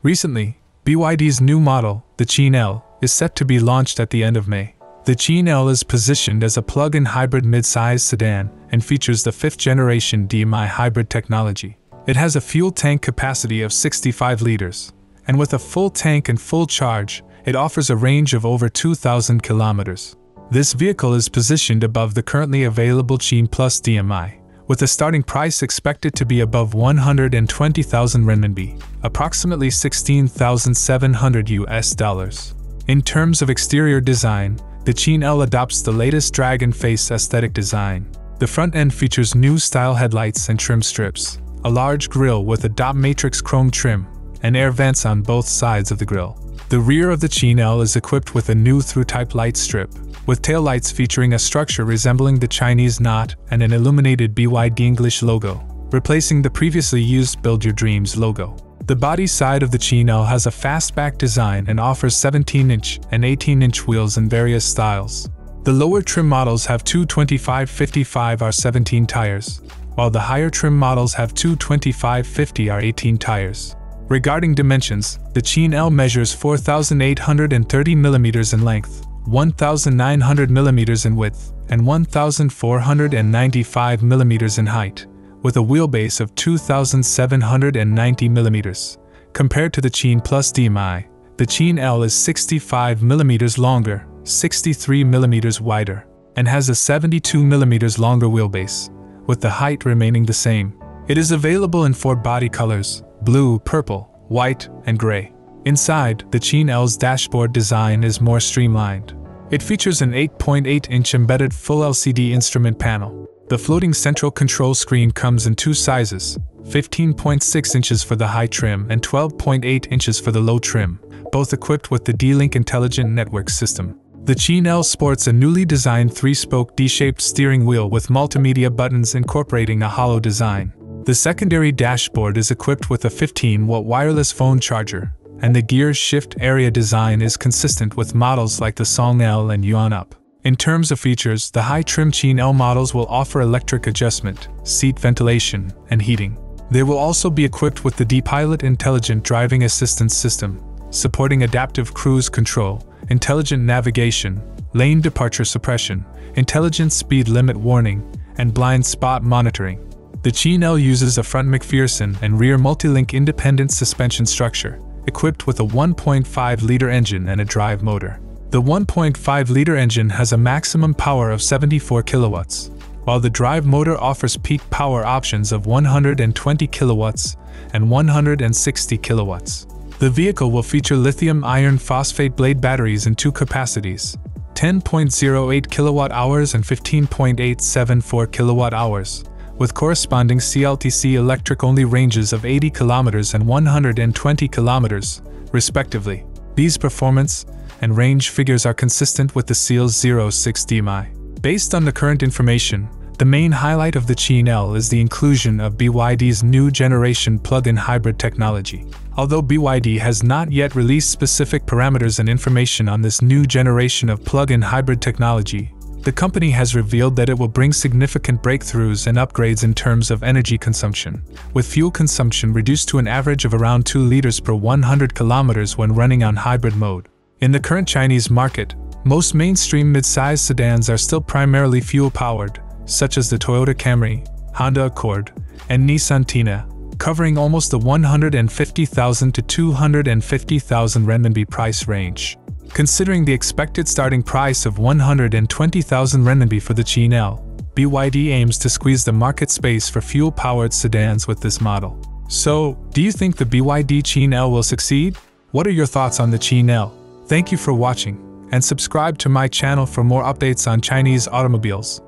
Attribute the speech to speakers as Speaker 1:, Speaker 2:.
Speaker 1: Recently, BYD's new model, the Qin L, is set to be launched at the end of May. The Qin L is positioned as a plug-in hybrid mid-size sedan and features the 5th-generation DMI hybrid technology. It has a fuel tank capacity of 65 liters, and with a full tank and full charge, it offers a range of over 2,000 kilometers. This vehicle is positioned above the currently available Qin Plus DMI, with the starting price expected to be above 120,000 renminbi, approximately $16,700. In terms of exterior design, the Qin L adopts the latest dragon face aesthetic design. The front end features new style headlights and trim strips, a large grille with a dot matrix chrome trim, and air vents on both sides of the grille. The rear of the Qin L is equipped with a new through-type light strip, with taillights featuring a structure resembling the Chinese knot and an illuminated BYD English logo, replacing the previously used Build Your Dreams logo. The body side of the Qin L has a fastback design and offers 17-inch and 18-inch wheels in various styles. The lower trim models have two 25/55R17 tires, while the higher trim models have two 25/50R18 tires. Regarding dimensions, the Qin L measures 4,830 mm in length, 1,900 mm in width, and 1,495 mm in height, with a wheelbase of 2,790 mm. Compared to the Qin Plus DMI, the Qin L is 65 mm longer, 63 mm wider, and has a 72 mm longer wheelbase, with the height remaining the same. It is available in 4 body colors: blue, purple, white, and gray. Inside, the Qin L's dashboard design is more streamlined. It features an 8.8-inch embedded full LCD instrument panel. The floating central control screen comes in 2 sizes, 15.6 inches for the high trim and 12.8 inches for the low trim, both equipped with the D-Link Intelligent Network System. The Qin L sports a newly designed 3-spoke D-shaped steering wheel with multimedia buttons incorporating a hollow design. The secondary dashboard is equipped with a 15-watt wireless phone charger, and the gear shift area design is consistent with models like the Song L and Yuan Up. In terms of features, the high-trim Qin L models will offer electric adjustment, seat ventilation, and heating. They will also be equipped with the D-Pilot Intelligent Driving Assistance System, supporting adaptive cruise control, intelligent navigation, lane departure suppression, intelligent speed limit warning, and blind spot monitoring. The Qin L uses a front McPherson and rear multi-link independent suspension structure, equipped with a 1.5-liter engine and a drive motor. The 1.5-liter engine has a maximum power of 74 kilowatts, while the drive motor offers peak power options of 120 kilowatts and 160 kilowatts. The vehicle will feature lithium iron phosphate blade batteries in 2 capacities, 10.08 kilowatt-hours and 15.874 kilowatt-hours, with corresponding CLTC electric-only ranges of 80 kilometers and 120 kilometers, respectively. These performance and range figures are consistent with the SEAL's 06 DMI. Based on the current information, the main highlight of the Qin L is the inclusion of BYD's new generation plug-in hybrid technology. Although BYD has not yet released specific parameters and information on this new generation of plug-in hybrid technology, the company has revealed that it will bring significant breakthroughs and upgrades in terms of energy consumption, with fuel consumption reduced to an average of around 2 liters per 100 kilometers when running on hybrid mode. In the current Chinese market, most mainstream mid-size sedans are still primarily fuel-powered, such as the Toyota Camry, Honda Accord, and Nissan Tina, covering almost the 150,000 to 250,000 renminbi price range. Considering the expected starting price of 120,000 renminbi for the Qin L, BYD aims to squeeze the market space for fuel-powered sedans with this model. So, do you think the BYD Qin L will succeed? What are your thoughts on the Qin L? Thank you for watching, and subscribe to my channel for more updates on Chinese automobiles.